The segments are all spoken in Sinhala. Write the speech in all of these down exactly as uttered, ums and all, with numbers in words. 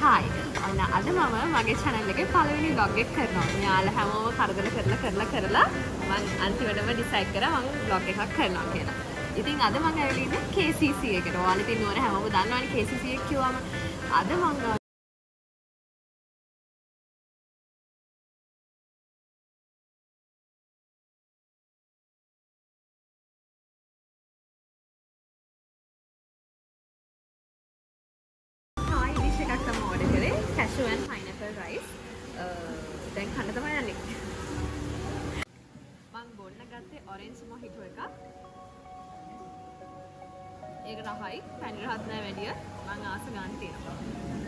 හායි. අන්න අද මම මගේ channel එකේ පළවෙනි vlog එක කරනවා. මෙයාලා හැමෝම කරදර කරලා කරලා කරලා මම අන්තිමටම decide කරා මම vlog එකක් කරනවා කියලා. ඉතින් අද මම ඇවිල්ලා ඉන්නේ K C C එකට. ඔයාලා ඉතින් නෝන හැමෝම දන්නවනේ K C C එක කිව්වම අද මම cashew and pineapple rice. දැන් කන්න තමයි යන්නේ. මම බොන්න ගත්තේ orange mojito එකක්. ඒක රහයි, පැණි රහත් නැහැ වැඩිය. මම ආස ගන්න තියෙනවා.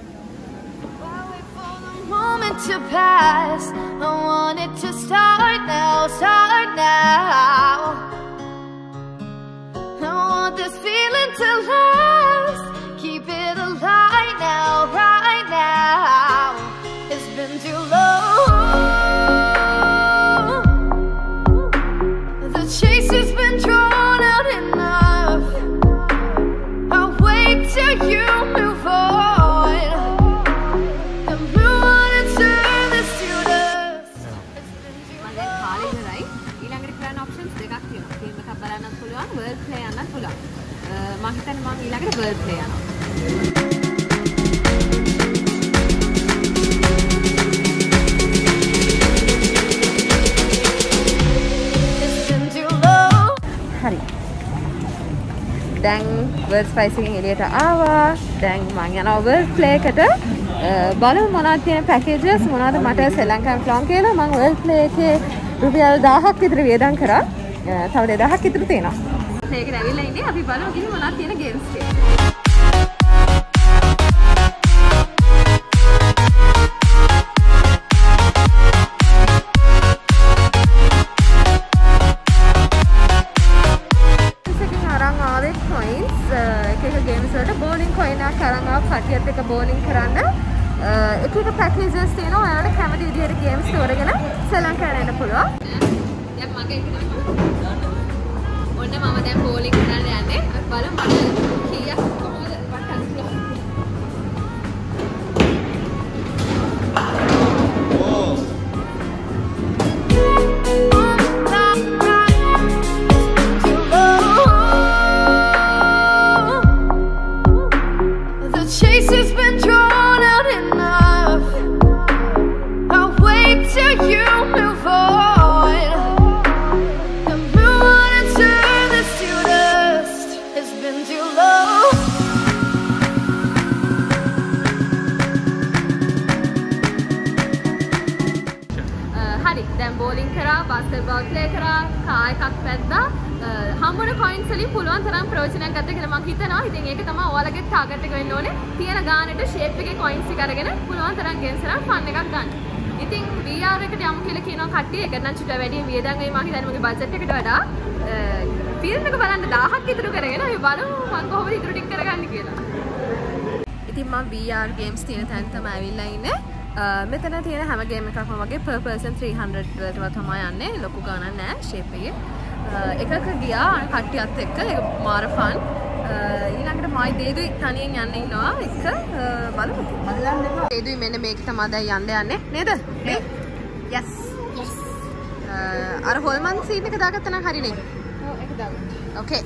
Moment to pass. I want it to start now, start now. I want this feeling to last. Keep it alive now, right now. It's been too long. The chase has been drawn out enough. I'll wait till you move on and move on and turn this to dust. මම කාලේ ඉවරයි. ඊළඟට කරන්න options දෙකක් තියෙනවා. ෆිල්ම් එකක් බලන්නත් පුළුවන්, world play යන්නත් පුළුවන්. මම හිතන්නේ මම ඊළඟට world play යනවා. හරි. දැන් world spice එකෙන් එළියට ආවා. දැන් මම යනවා world play එකට. බලමු මොනවද තියෙන packages මොනවද මට ශ්‍රී ලංකාවේ ෆ්ලෝන් කියලා. මම world play එකේ රුපියල් දහයක් විතර වියදම් කරා. තව දෙදහයක් විතර තියෙනවා. play එකට ඇවිල්ලා ඉන්නේ. අපි බලමු ඉතින් මොනවද තියෙන games කියලා. කටියත් එක බෝලින් කරන්න එක එක පැකේජස් තියෙනවා. ඔයාලට කැමති විදිහට ගේම්ස් තෝරගෙන ශ්‍රී ලංකාවට එන්න පුළුවන්. දැන් මගේ එක තමයි. ඔන්න මම දැන් බෝලින් කරන්න යන්නේ. බලමු මට කීයක් කොහොමද වටන්න පුළුවන්. Chase has been drawn out enough. I'll wait till you move on and move on and turn this to dust. It's been too long. හරි දැන් බෝලින් කරා, බස්කට්බෝල් ප්ලේ කරා, කා එකක් පැද්දා. හම්බුන කොයින්ස් වලින් පුළුවන් තරම් ප්‍රයෝජනයක් ගන්න කියලා මම හිතනවා. ඉතින් ඒක තමයි ඔයාලගේ ටාගට් එක වෙන්න ඕනේ. තියෙන ගානට ෂේප් එකේ කොයින්ස් ටික අරගෙන පුළුවන් තරම් ගේම්ස් කරන් ෆන් එකක් ගන්න. ඉතින් V R එකට යමු කියලා කියනවා කට්ටිය. ඒක නම් චුට්ට වැඩි වියදම් වෙයි මම හිතන්නේ මගේ බජට් එකට වඩා. ෆිල්ම් එක බලන්න දහයක් ඉතුරු කරගෙන අපි බලමු මම කොහොමද ඉතුරු ටික කරගන්නේ කියලා. ඉතින් මම V R ගේම්ස් තියෙන තැන තමයි ඇවිල්ලා ඉන්නේ. මෙතන තියෙන හැම ගේම් එකක්ම වගේ per person three hundred වලට තමයි යන්නේ. ලොකු ගාණක් නෑ ෂේප් එකේ. එකක ගියා කට්ටියත් එක්ක ඒක මාර ෆන්. ඊළඟට මයි දේදුයි තනියෙන් යන්න ඉන්නවා එක බලමු. බලන්න එපා. දේදුයි මෙන්න මේක තමයි දැන් යන්න යන්නේ නේද? මේ yes yes. අර හොල්මන් සීන් එක දාගත්තා නම් හරිනේ. ඔව් ඒක දාගත්තා. okay.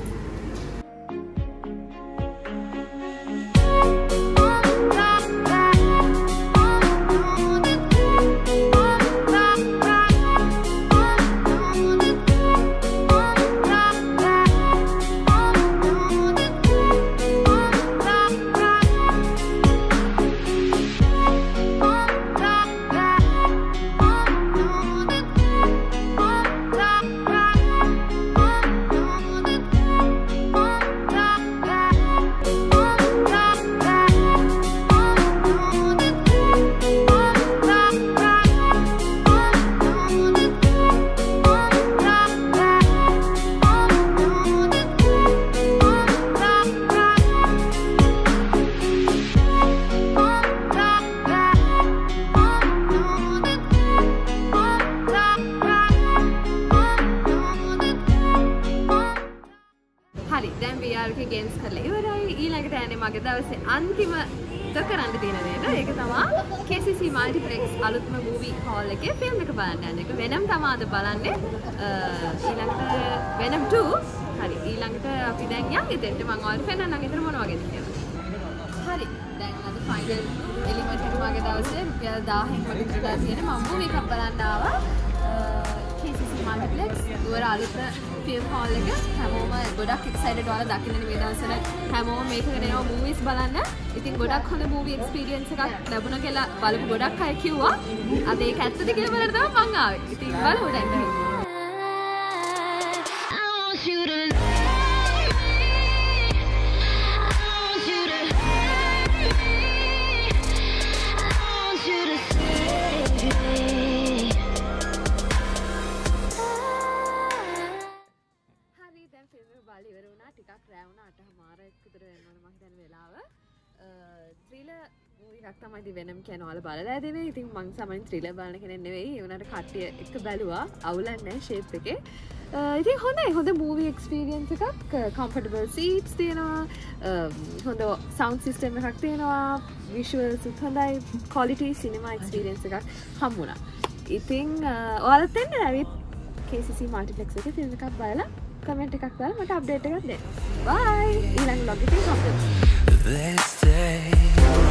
V R එකේ ගේම්ස් කරලා ඉවරයි. ඊළඟට යන්නේ මගේ දවසේ අන්තිම නැත්තම් කරන්න තියෙන නේද? ඒක තමයි K C C Multiplex අලුත්ම movie hall එකේ film එක බලන්න යන එක. වෙනම තමයි අද බලන්නේ. ඊළඟට Venom two. හරි. ඊළඟට අපි දැන් යන් එතෙන්ට මම ඔයාලට පෙන්නන්නම් එතන මොන වගේද කියලා. හරි. දැන් අද final element එක මගේ දවසේ රුපියල් දහයෙන් වගේ විතර තියෙන මම movie එකක් බලන්න ආවා. K C C Multiplex දුවර අලුත් film hall එක. හැමෝම ගොඩක් excited ඔයාලා දකින්න මේ දවස්වල හැමෝම මේක කරනවා movies බලන්න. ඉතින් ගොඩක් හොඳ movie experience එකක් ලැබුණා කියලා බලපු ගොඩක් අය කිව්වා. අද ඒක ඇත්තද කියලා බලන්න තමයි මං ආවේ. ඉතින් බලමු දැන්. ටිකක් රෑ වුණා අටමාරක් විතර වෙනවනේ මම හිතන වෙලාව. ත්‍රිලර් මූවි එකක් තමයි ඉතින් වෙනම කියන ඔයාලා බලලා ඇදිනේ. ඉතින් මං සාමාන්‍යයෙන් ත්‍රිලර් බලන කෙනෙක් නෙවෙයි. ඒ වුණාට කට්ටිය එක බැලුවා. අවුලක් නැහැ ෂේප් එකේ. ඉතින් හොඳයි. හොඳ මූවි එක්ස්පීරියන්ස් එකක්. කම්ෆර්ටබල් සීට්ස් තියෙනවා. හොඳ සවුන්ඩ් සිස්ටම් එකක් තියෙනවා. විෂුවල්ස් උත් හොඳයි. ක්වොලිටි සිනමා එක්ස්පීරියන්ස් එකක් හම්බුණා. ඉතින් ඔයාලත් එන්න ඇවිත් K C C Multiplex එකේ ෆිල්ම් එකක් බලලා කමෙන්ට් එකක් දාලා මට අප්ඩේට් එකක් දෙන්න. බයි. ඊළඟ vlog එකේ හම්බෙමු.